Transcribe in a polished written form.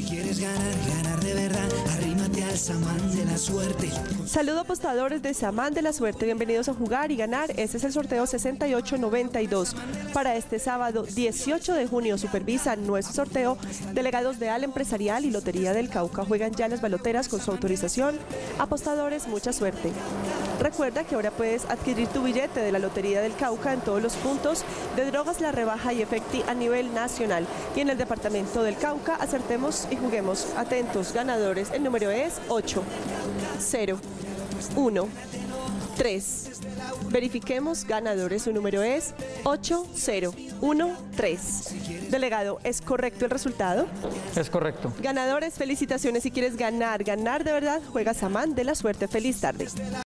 quieres ganar, ganar de verdad, arrímate al Samán de la suerte. Saludo apostadores de Samán de la Suerte, bienvenidos a Jugar y Ganar. Este es el sorteo 6892 para este sábado 18 de junio. Supervisan nuestro sorteo delegados de Al Empresarial y Lotería del Cauca. Juegan ya las baloteras con su autorización. Apostadores, mucha suerte. Recuerda que ahora puedes adquirir tu billete de la Lotería del Cauca en todos los puntos de Drogas La Rebaja y Efecti a nivel nacional. Y en el departamento del Cauca, acertemos y juguemos. Atentos, ganadores. El número es 8, 0, 1, 3. Verifiquemos, ganadores. Su número es 8013. Delegado, ¿es correcto el resultado? Es correcto. Ganadores, felicitaciones. Si quieres ganar, ganar de verdad, juega Samán de la Suerte. Feliz tarde.